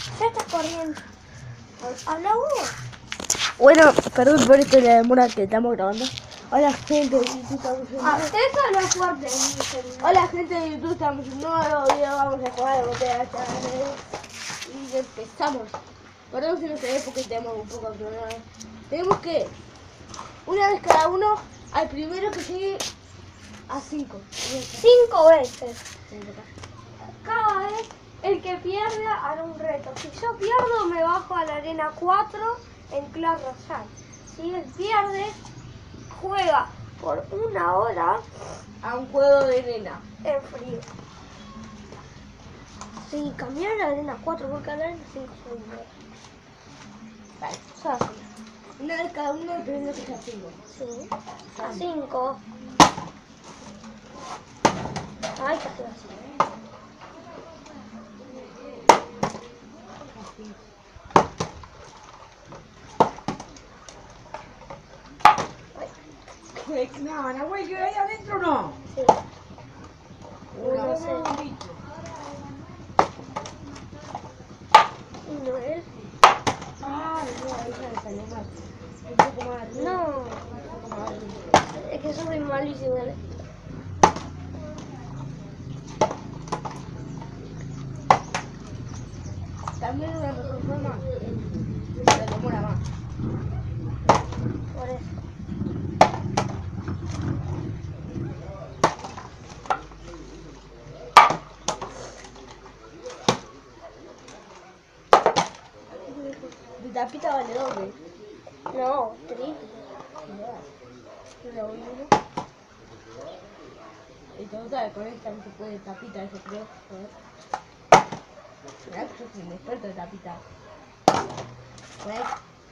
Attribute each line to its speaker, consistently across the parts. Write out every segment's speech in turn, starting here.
Speaker 1: Ya estás corriendo. ¿Habla vos?
Speaker 2: Bueno, perdón por esto de la demora que estamos grabando. Hola gente de YouTube, estamos en
Speaker 1: Eso habla fuerte.
Speaker 2: Hola gente de YouTube, estamos en un nuevo video, vamos a jugar a botella de Chanel. Y empezamos. Perdón si no se ve porque tenemos un poco de problemas. Tenemos que, una vez cada uno, al primero que llegue a 5.
Speaker 1: 5 veces. Cada vez el que pierde hará un reto. Si yo pierdo me bajo a la arena 4 en Clash Royale. Si él pierde, juega por 1 hora
Speaker 2: A un juego de arena.
Speaker 1: en frío. Si cambiar a la arena 4 porque a la arena 5 soy mejor.
Speaker 2: Vale.
Speaker 1: Fácil.
Speaker 2: Una vez cada uno, el primero que llegue a 5.
Speaker 1: Sí. A 5. Ay, casi así.
Speaker 2: No, güey, que ahí adentro no.
Speaker 1: Sí.
Speaker 2: Uno,
Speaker 1: sé. Y no es.
Speaker 2: Ay, no, ahí ya me salió mal. Un poco más arriba.
Speaker 1: No.
Speaker 2: Un poco más arriba.
Speaker 1: Es que soy malísimo.
Speaker 2: También una mejor forma se demora más.
Speaker 1: Por eso.
Speaker 2: Mi tapita vale doble.
Speaker 1: No, triple.
Speaker 2: Pero uno. Y total, con esta no se puede tapita, eso creo. Joder. Mirá que yo soy un experto de tapita. ¿Ves?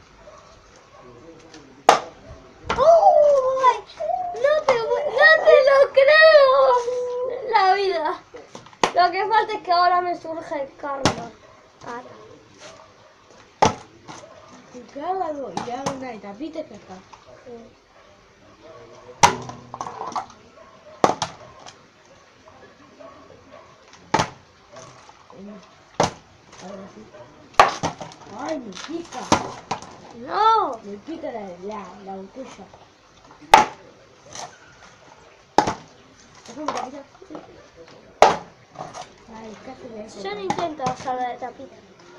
Speaker 1: ¡Uy! No te lo creo. La vida. Lo que falta es que ahora me surja el karma. Ahora.
Speaker 2: Si que hago algo y le hago una de tapita, es que está.
Speaker 1: Sí.
Speaker 2: Ahora sí. Ay, me pica.
Speaker 1: No.
Speaker 2: Me pica la botella. Déjame tapita. Ay, casi me dejo.
Speaker 1: Yo no intento hacer la de tapita.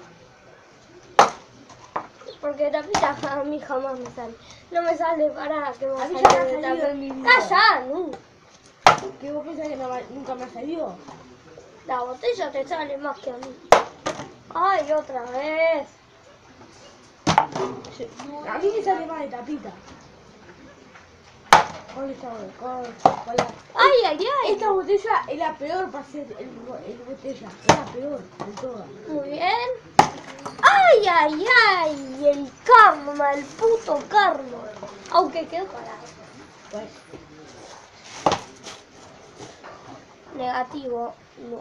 Speaker 1: Porque de tapita a mí jamás me sale. No me sale para que me
Speaker 2: A mí
Speaker 1: salga
Speaker 2: ya me ha
Speaker 1: de
Speaker 2: salido
Speaker 1: tapita.
Speaker 2: en mi vida.
Speaker 1: ¡Calla! No.
Speaker 2: ¿Qué vos pensás que nunca me ha salido?
Speaker 1: La botella te sale más que a mí. ¡Ay, otra vez!
Speaker 2: A mí me sale más de tapita. ¿Cuál está? ¿Cuál la?
Speaker 1: ¡Ay, ay, ay!
Speaker 2: Esta botella es la peor para hacer el botella. Es la peor de todas.
Speaker 1: Muy bien. ¡Ay, ay, ay! El karma, el puto karma. Aunque quedó parado.
Speaker 2: Pues,
Speaker 1: Negativo, no.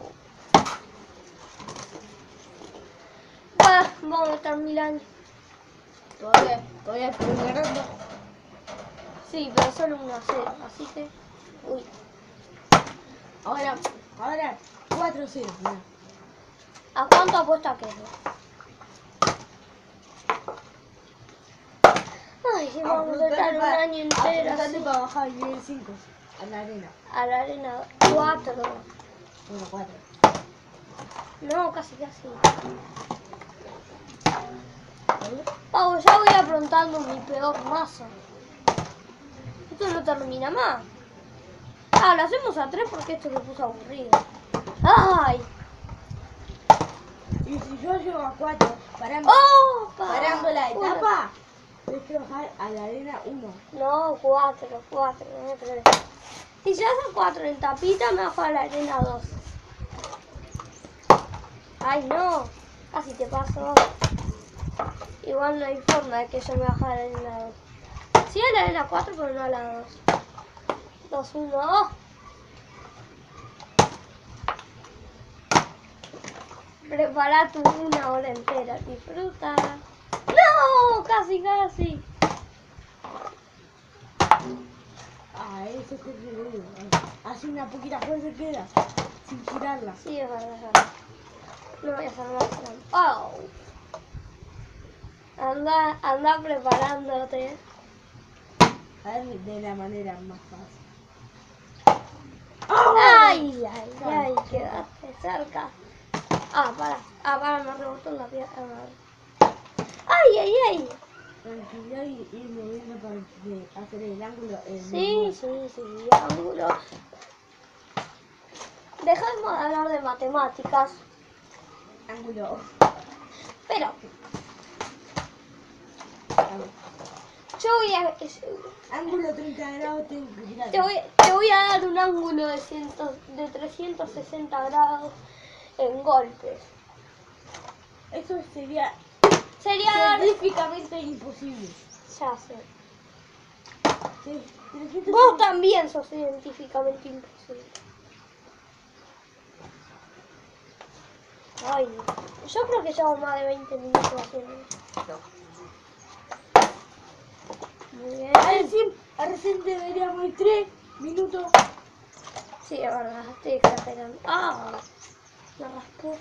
Speaker 1: Bah, vamos a estar 1000 años.
Speaker 2: todavía estoy ganando.
Speaker 1: Sí, pero solo 1-0, así que... Uy.
Speaker 2: Ahora 4-0, mirá.
Speaker 1: ¿A cuánto apuesta que no? Ay, vamos a estar un año entero
Speaker 2: Apuntate
Speaker 1: así.
Speaker 2: para bajar el nivel 5 a la arena.
Speaker 1: A la arena 4.
Speaker 2: Bueno, 4.
Speaker 1: No, casi. Pau, ya voy afrontando mi peor mazo. Esto no termina más. Ah, lo hacemos a 3 porque esto se puso aburrido. ¡Ay!
Speaker 2: Y si yo llego a 4, parando la etapa, tenés que bajar a la arena 1.
Speaker 1: No, 4, no 3. Si ya son 4 en tapita, me bajo a la arena 2. Ay, no. Casi te paso. Igual no hay forma de que yo me baje a la arena 2. Sí, a la arena 4, pero no a la 2. 2-1. Prepara tu 1 hora entera. Disfruta. ¡No! Casi.
Speaker 2: Ah, eso es terrible. Así una poquita fuerza queda, sin tirarla.
Speaker 1: Sí, es verdad. No voy a hacer más trampa. Oh. Anda preparándote.
Speaker 2: A ver, de la manera más fácil.
Speaker 1: Ay, quedaste cerca. Para, me rebotó la pierna. Ay.
Speaker 2: Tranquilidad y ir moviendo para hacer el ángulo.
Speaker 1: Sí, ángulo. Dejemos de hablar de matemáticas.
Speaker 2: Ángulo.
Speaker 1: Pero yo voy a...
Speaker 2: Ángulo 30 grados tengo que tirar.
Speaker 1: Te voy a dar un ángulo de 360 grados en golpes.
Speaker 2: Eso sería científicamente imposible.
Speaker 1: Ya sé.
Speaker 2: Sí,
Speaker 1: Vos también sos científicamente imposible. Ay, yo creo que llevo más de 20 minutos haciendo esto. Muy bien.
Speaker 2: Recién deberíamos ir 3 minutos.
Speaker 1: Sí, es verdad, estoy exagerando. Me raspó.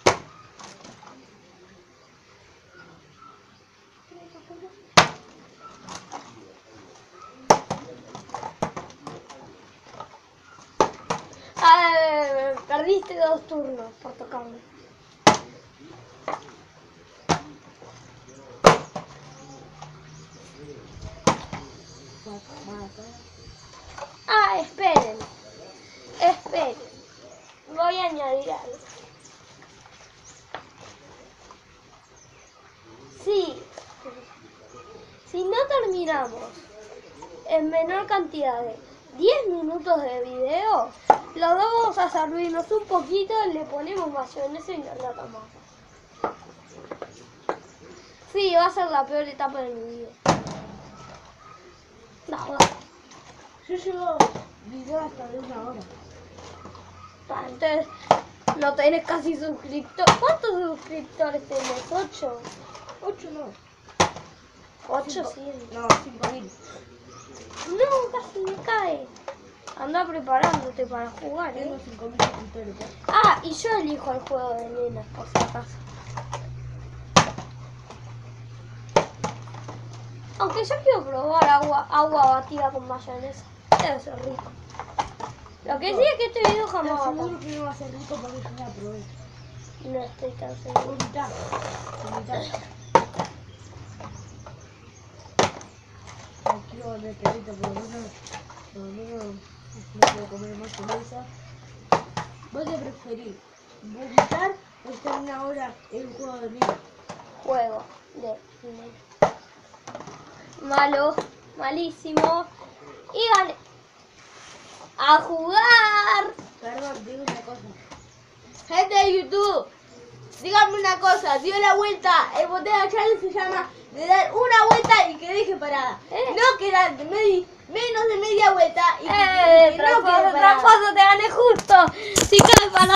Speaker 1: Perdiste 2 turnos por tocarme. Esperen. Voy a añadir algo. Si no terminamos en menor cantidad de 10 minutos de video, los dos vamos a servirnos un poquito, le ponemos mayonesa y nos la tomamos. Sí, va a ser la peor etapa de mi vida. No.
Speaker 2: Yo llevo video hasta de 1 hora.
Speaker 1: Entonces, no tenés casi suscriptores. ¿Cuántos suscriptores tenés? 8.
Speaker 2: 8 no.
Speaker 1: 8 sí.
Speaker 2: No, 5.000.
Speaker 1: No, casi me cae. Anda preparándote para jugar,
Speaker 2: Tengo 5.000 suscriptores.
Speaker 1: Y yo elijo el juego de nenas, por si acaso. Aunque yo quiero probar agua batida con mayonesa. Debe ser rico. Lo que sí es que este video jamás va a
Speaker 2: seguro que no va a ser rico porque yo la probé.
Speaker 1: No estoy tan seguro.
Speaker 2: Vomitar. No quiero volver perrito, por lo menos no puedo comer más mayonesa. ¿Vos te preferís vomitar o estar 1 hora en un juego de niños?
Speaker 1: Juego de niños. Malo, malísimo. Y gané. ¡A jugar!
Speaker 2: Perdón, digo una cosa. Gente de YouTube, díganme una cosa. Dio la vuelta. El botella challenge se llama de dar una vuelta y que deje parada. No que dar menos de media vuelta y que no quede parada.
Speaker 1: Tramposo, te gané justo. Si cae para